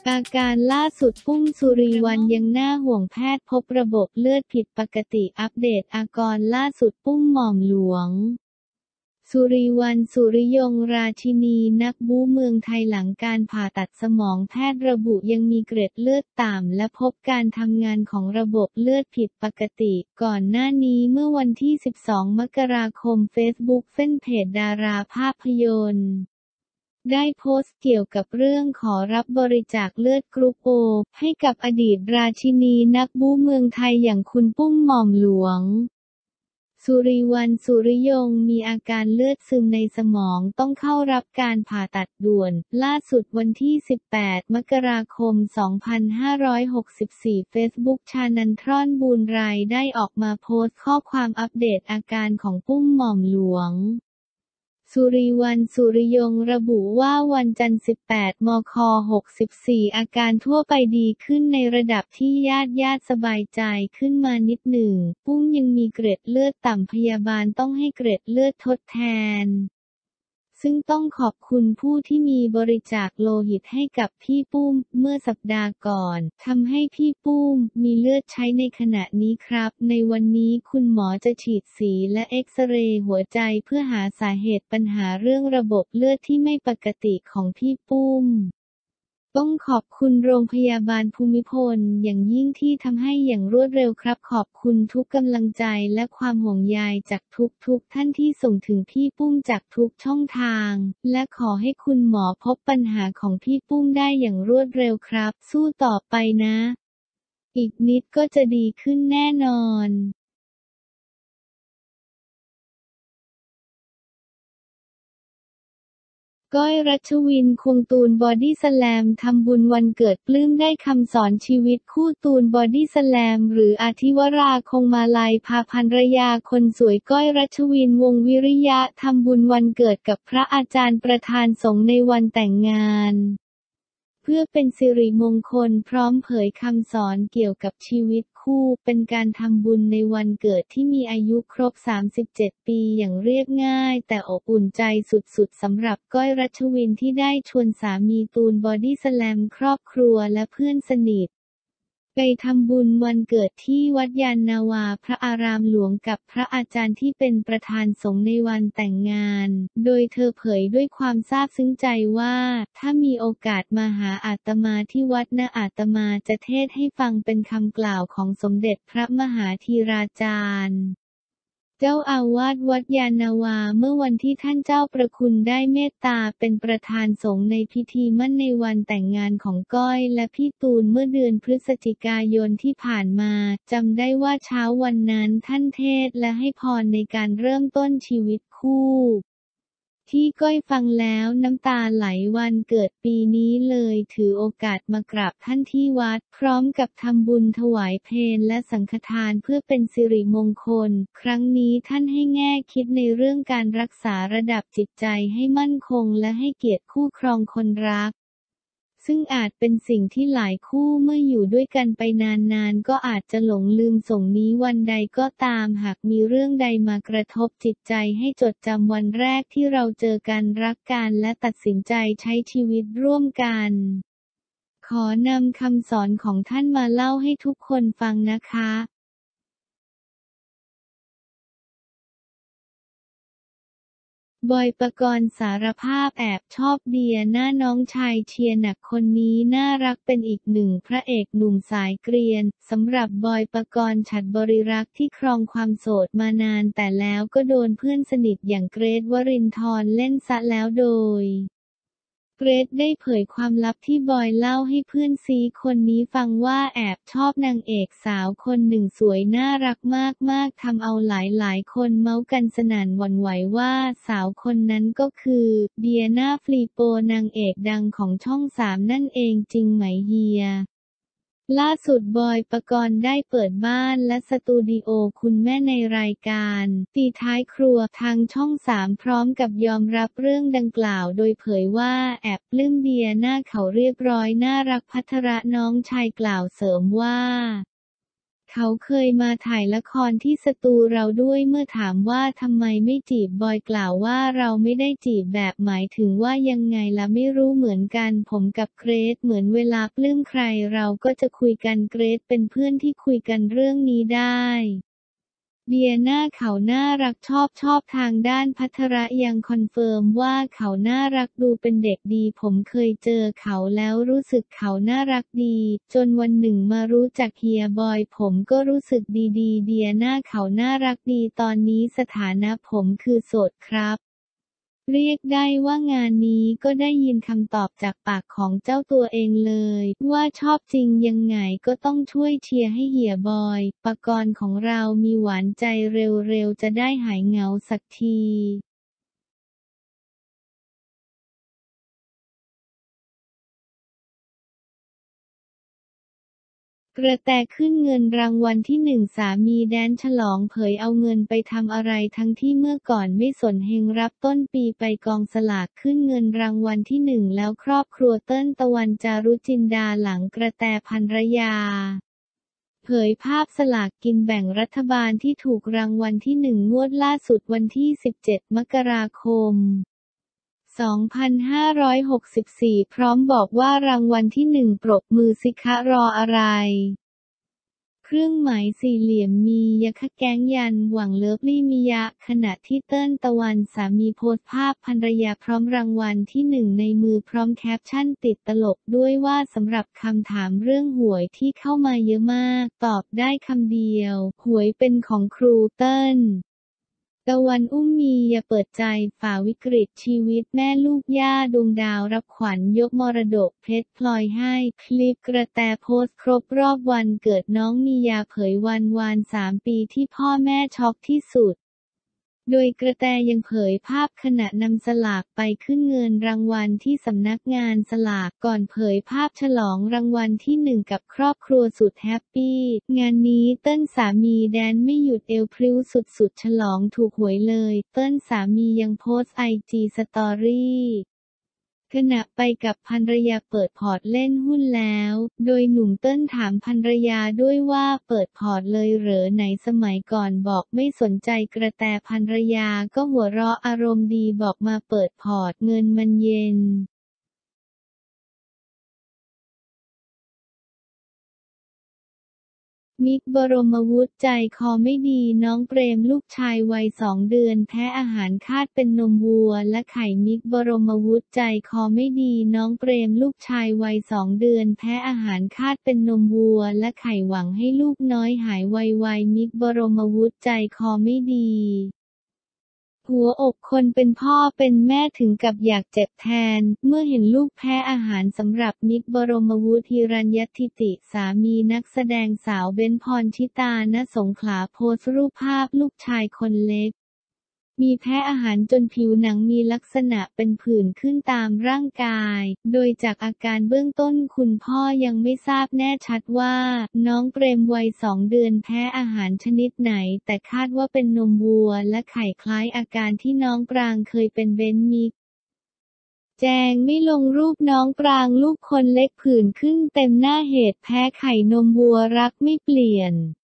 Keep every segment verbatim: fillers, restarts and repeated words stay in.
อาการล่าสุดปุ้มสุรีวรรณยังน่าห่วงแพทย์พบระบบเลือดผิดปกติอัปเดตอาการล่าสุดปุ้มหม่อมหลวงสุรีวรรณสุริยงราชินีนักบู๊เมืองไทยหลังการผ่าตัดสมองแพทย์ระบุยังมีเกร็ดเลือดต่ำและพบการทำงานของระบบเลือดผิดปกติก่อนหน้านี้เมื่อวันที่สิบสองมกราคมเฟซบุ๊กแฟนเพจดาราภาพยนตร์ได้โพสต์เกี่ยวกับเรื่องขอรับบริจาคเลือดกรุ๊ปโอให้กับอดีตราชินีนักบู๊เมืองไทยอย่างคุณปุ้มหม่อมหลวงสุริวรรณสุริยงมีอาการเลือดซึมในสมองต้องเข้ารับการผ่าตัดด่วนล่าสุดวันที่สิบแปดมกราคมสองพันห้าร้อยหกสิบสี่เฟซบุ๊กชานันทรบูรไรได้ออกมาโพสต์ข้อความอัปเดตอาการของปุ้มหม่อมหลวงสุริวรรณสุริยงระบุว่าวันจันทร์สิบแปดมคหกสิบสี่อาการทั่วไปดีขึ้นในระดับที่ญาติญาติสบายใจขึ้นมานิดหนึ่งปุ้มยังมีเกร็ดเลือดต่ำพยาบาลต้องให้เกร็ดเลือดทดแทนซึ่งต้องขอบคุณผู้ที่มีบริจาคโลหิตให้กับพี่ปุ้มเมื่อสัปดาห์ก่อนทำให้พี่ปุ้มมีเลือดใช้ในขณะนี้ครับในวันนี้คุณหมอจะฉีดสีและเอ็กซเรย์หัวใจเพื่อหาสาเหตุปัญหาเรื่องระบบเลือดที่ไม่ปกติของพี่ปุ้มต้องขอบคุณโรงพยาบาลภูมิพลอย่างยิ่งที่ทำให้อย่างรวดเร็วครับขอบคุณทุกกำลังใจและความห่วงใยจากทุกๆท่านที่ส่งถึงพี่ปุ้มจากทุกช่องทางและขอให้คุณหมอพบปัญหาของพี่ปุ้มได้อย่างรวดเร็วครับสู้ต่อไปนะอีกนิดก็จะดีขึ้นแน่นอนก้อยรัชวินควงตูนบอดี้สแลมทำบุญวันเกิดปลื้มได้คำสอนชีวิตคู่ตูนบอดี้สแลมหรืออาทิวราคงมาลัยพาภรรยาคนสวยก้อยรัชวินวงศ์วิริยะทำบุญวันเกิดกับพระอาจารย์ประธานสงฆ์ในวันแต่งงานเพื่อเป็นสิริมงคลพร้อมเผยคำสอนเกี่ยวกับชีวิตคู่เป็นการทำบุญในวันเกิดที่มีอายุครบสามสิบเจ็ดปีอย่างเรียบง่ายแต่อบอุ่นใจสุดๆสำหรับก้อยรัชวินที่ได้ชวนสามีตูนบอดี้สแลมครอบครัวและเพื่อนสนิทไปทำบุญวันเกิดที่วัดยานนาวาพระอารามหลวงกับพระอาจารย์ที่เป็นประธานสงฆ์ในวันแต่งงานโดยเธอเผยด้วยความซาบซึ้งใจว่าถ้ามีโอกาสมาหาอาตมาที่วัดนะอาตมาจะเทศน์ให้ฟังเป็นคำกล่าวของสมเด็จพระมหาธีราจารย์เจ้าอาวาสวัดยานนาวาเมื่อวันที่ท่านเจ้าประคุณได้เมตตาเป็นประธานสงฆ์ในพิธีมั่นในวันแต่งงานของก้อยและพี่ตูนเมื่อเดือนพฤศจิกายนที่ผ่านมาจำได้ว่าเช้าวันนั้นท่านเทศน์และให้พรในการเริ่มต้นชีวิตคู่ที่ก้อยฟังแล้วน้ำตาไหลวันเกิดปีนี้เลยถือโอกาสมากราบท่านที่วัดพร้อมกับทำบุญถวายเพลและสังฆทานเพื่อเป็นสิริมงคลครั้งนี้ท่านให้แง่คิดในเรื่องการรักษาระดับจิตใจให้มั่นคงและให้เกียรติคู่ครองคนรักซึ่งอาจเป็นสิ่งที่หลายคู่เมื่ออยู่ด้วยกันไปนานๆก็อาจจะหลงลืมส่งนี้วันใดก็ตามหากมีเรื่องใดมากระทบจิตใจให้จดจำวันแรกที่เราเจอกันรักกันและตัดสินใจใช้ชีวิตร่วมกันขอนำคำสอนของท่านมาเล่าให้ทุกคนฟังนะคะบอย ปกรณ์สารภาพแอบชอบเดียน่าน้องชายเชียร์หนักคนนี้น่ารักเป็นอีกหนึ่งพระเอกหนุ่มสายเกรียนสำหรับบอย ปกรณ์ฉัตรบริรักษ์ที่ครองความโสดมานานแต่แล้วก็โดนเพื่อนสนิทอย่างเกรทวรินทร์เล่นซะแล้วโดยเกรทได้เผยความลับที่บอยเล่าให้เพื่อนซีคนนี้ฟังว่าแอบชอบนางเอกสาวคนหนึ่งสวยน่ารักมากๆทำเอาหลายๆคนเมาส์กันสนั่นหวั่นไหวว่าสาวคนนั้นก็คือเดียนาฟลีโปนางเอกดังของช่องสามนั่นเองจริงไหมเฮียล่าสุดบอย ปกรณ์ได้เปิดบ้านและสตูดิโอคุณแม่ในรายการตีท้ายครัวทางช่องสามพร้อมกับยอมรับเรื่องดังกล่าวโดยเผยว่าแอบปลื้มเดียหน้าเขาเรียบร้อยน่ารักภัทรน้องชายกล่าวเสริมว่าเขาเคยมาถ่ายละครที่สตูเราด้วยเมื่อถามว่าทำไมไม่จีบบอยกล่าวว่าเราไม่ได้จีบแบบหมายถึงว่ายังไงล่ะไม่รู้เหมือนกันผมกับเกรซเหมือนเวลาปลื้มใครเราก็จะคุยกันเกรซเป็นเพื่อนที่คุยกันเรื่องนี้ได้เดียน่าเขาน่ารักชอบชอบทางด้านภัทรยังคอนเฟิร์มว่าเขาน่ารักดูเป็นเด็กดีผมเคยเจอเขาแล้วรู้สึกเขาน่ารักดีจนวันหนึ่งมารู้จักเฮียบอยผมก็รู้สึกดีๆเดียน่าเขาน่ารักดีตอนนี้สถานะผมคือโสดครับเรียกได้ว่างานนี้ก็ได้ยินคำตอบจากปากของเจ้าตัวเองเลยว่าชอบจริงยังไงก็ต้องช่วยเชียร์ให้เหี่ยบอยปกรณ์ของเรามีหวานใจเร็วๆจะได้หายเหงาสักทีกระแตขึ้นเงินรางวัลที่หนึ่งสามีแดนฉลองเผยเอาเงินไปทำอะไรทั้งที่เมื่อก่อนไม่สนเฮงรับต้นปีไปกองสลากขึ้นเงินรางวัลที่หนึ่งแล้วครอบครัวเติ้ลตะวันจารุจินดาหลังกระแตภรรยาเผยภาพสลากกินแบ่งรัฐบาลที่ถูกรางวัลที่หนึ่งงวดล่าสุดวันที่สิบเจ็ดมกราคมสองพันห้าร้อยหกสิบสี่พร้อมบอกว่ารางวัลที่หนึ่งปรบมือสิคะรออะไรเครื่องหมายสี่เหลี่ยมมียะคะแก๊งยันหวังเลิฟลี่มิยะขณะที่เติ้ลตะวันสามีโพสต์ภาพภรรยาพร้อมรางวัลที่หนึ่งในมือพร้อมแคปชั่นติดตลกด้วยว่าสำหรับคำถามเรื่องหวยที่เข้ามาเยอะมากตอบได้คำเดียวหวยเป็นของครูเติ้ลตะวันอุ้มมีอย่าเปิดใจฝ่าวิกฤตชีวิตแม่ลูกย่าดวงดาวรับขวัญยกมรดกเพชรพลอยให้คลิปกระแตโพสต์ครบรอบวันเกิดน้องมียาเผยวันวานสามปีที่พ่อแม่ช็อกที่สุดโดยกระแตยังเผยภาพขณะนำสลากไปขึ้นเงินรางวัลที่สำนักงานสลากก่อนเผยภาพฉลองรางวัลที่หนึ่งกับครอบครัวสุดแฮปปี้งานนี้เติ้ลสามีแดนไม่หยุดเอวพริ้วสุดๆฉลองถูกหวยเลยเติ้ลสามียังโพสต์ไอจีสตอรี่ขณะไปกับภรรยาเปิดพอร์ตเล่นหุ้นแล้วโดยหนุ่มเติ้ลถามภรรยาด้วยว่าเปิดพอร์ตเลยเหรอไหนสมัยก่อนบอกไม่สนใจกระแตภรรยาก็หัวเราะอารมณ์ดีบอกมาเปิดพอร์ตเงินมันเย็นมิกบรมวุฒิใจคอไม่ดีน้องเปรมลูกชายวัยสองเดือนแพ้อาหารคาดเป็นนมวัวและไข่มิกบรมวุฒิใจคอไม่ดีน้องเปรมลูกชายวัยสองเดือนแพ้อาหารคาดเป็นนมวัวและไข่หวังให้ลูกน้อยหายไวๆมิกบรมวุฒิใจคอไม่ดีหัวอกคนเป็นพ่อเป็นแม่ถึงกับอยากเจ็บแทนเมื่อเห็นลูกแพ้อาหารสำหรับมิกบรมวุฒิ หิรัญญทิติสามีนักแสดงสาวเบ้นพรชิตาณสงขลาโพสต์รูปภาพลูกชายคนเล็กมีแพ้อาหารจนผิวหนังมีลักษณะเป็นผื่นขึ้นตามร่างกายโดยจากอาการเบื้องต้นคุณพ่อยังไม่ทราบแน่ชัดว่าน้องเปรมวัยสองเดือนแพ้อาหารชนิดไหนแต่คาดว่าเป็นนมวัวและไข่คล้ายอาการที่น้องปรางเคยเป็นเบ้นมิกแจงไม่ลงรูปน้องปรางลูกคนเล็กผื่นขึ้นเต็มหน้าเหตุแพ้ไข่นมวัวรักไม่เปลี่ยน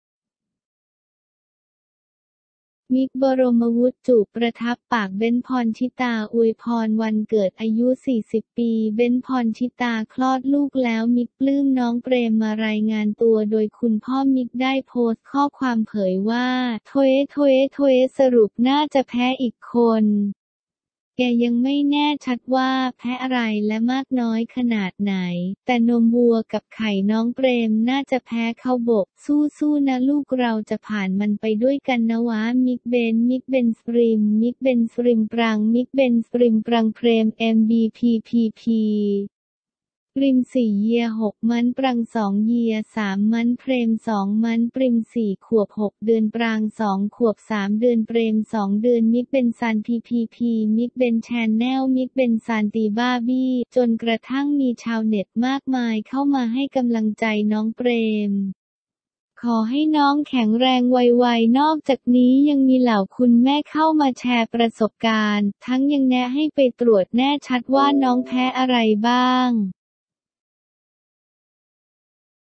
มิกบรมวุฒิจูบประทับปากเบ้นพรชิตาอวยพรวันเกิดอายุ สี่สิบ ปีเบ้นพรชิตาคลอดลูกแล้วมิกปลื้มน้องเปรมมารายงานตัวโดยคุณพ่อมิกได้โพสต์ข้อความเผยว่าโถเอโถเอโถเอสรุปน่าจะแพ้อีกคนแกยังไม่แน่ชัดว่าแพ้อะไรและมากน้อยขนาดไหนแต่นมวัวกับไข่น้องเปรมน่าจะแพ้เข้าบกสู้ๆนะลูกเราจะผ่านมันไปด้วยกันนะวะมิกเบนมิกเบนสปริมมิกเบนสปริมปรังมิกเบนสปริมปรังเพรม เอ็ม บี พี พี พีปริมสี่เยียหกมันปรังสองเยียสามมันเพรมสองมันปริมสี่ขวบหกเดือนปรางสองขวบสามเดือนเปรมสองเดือนมิกเป็นซานพีพีพีมิกเป็นแชนแนลมิกเป็นซานตีบ้าบี้จนกระทั่งมีชาวเน็ตมากมายเข้ามาให้กำลังใจน้องเปรมขอให้น้องแข็งแรงไวๆนอกจากนี้ยังมีเหล่าคุณแม่เข้ามาแชร์ประสบการณ์ทั้งยังแนะให้ไปตรวจแน่ชัดว่าน้องแพ้อะไรบ้าง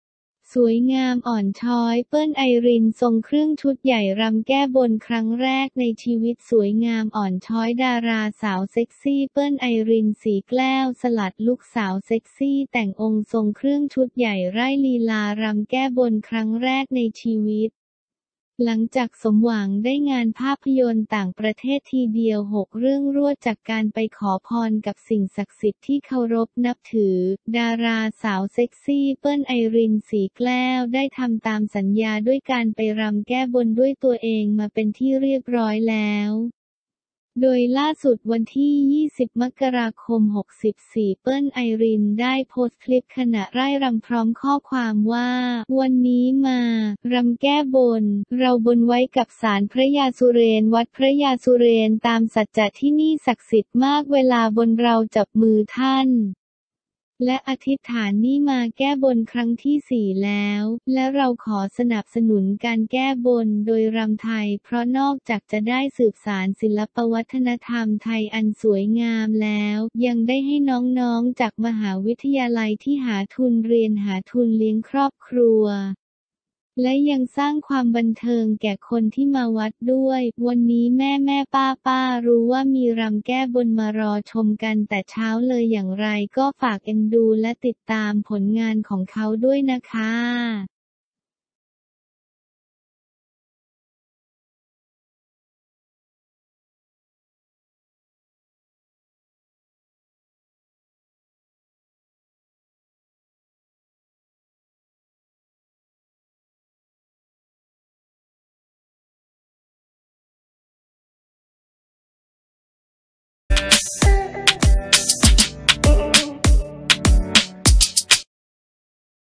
สวยงามอ่อนช้อยเปิ้ลไอรินทรงเครื่องชุดใหญ่รำแก้บนครั้งแรกในชีวิตสวยงามอ่อนช้อยดาราสาวเซ็กซี่เปิ้ลไอรินสีแก้วสลัดลุคสาวเซ็กซี่แต่งองค์ทรงเครื่องชุดใหญ่ไร่ลีลารำแก้บนครั้งแรกในชีวิตหลังจากสมหวังได้งานภาพยนตร์ต่างประเทศทีเดียวหกเรื่องรวดจากการไปขอพรกับสิ่งศักดิ์สิทธิ์ที่เคารพนับถือดาราสาวเซ็กซี่เปิ้ลไอรินสีแก้วได้ทำตามสัญญาด้วยการไปรำแก้บนด้วยตัวเองมาเป็นที่เรียบร้อยแล้วโดยล่าสุดวันที่ ยี่สิบ มกราคม หกสี่ เปิ้ลไอรินได้โพสต์คลิปขณะร่ายรำพร้อมข้อความว่าวันนี้มารำแก้บนเราบนไว้กับศาลพระยาสุเรนวัดพระยาสุเรนตามสัจจะที่นี่ศักดิ์สิทธิ์มากเวลาบนเราจับมือท่านและอธิษฐานนี่มาแก้บนครั้งที่สี่แล้วและเราขอสนับสนุนการแก้บนโดยรำไทยเพราะนอกจากจะได้สืบสานศิลปวัฒนธรรมไทยอันสวยงามแล้วยังได้ให้น้องๆจากมหาวิทยาลัยที่หาทุนเรียนหาทุนเลี้ยงครอบครัวและยังสร้างความบันเทิงแก่คนที่มาวัดด้วยวันนี้แม่แม่ป้าป้ารู้ว่ามีรำแก้บนมารอชมกันแต่เช้าเลยอย่างไรก็ฝากเอ็นดูและติดตามผลงานของเขาด้วยนะคะ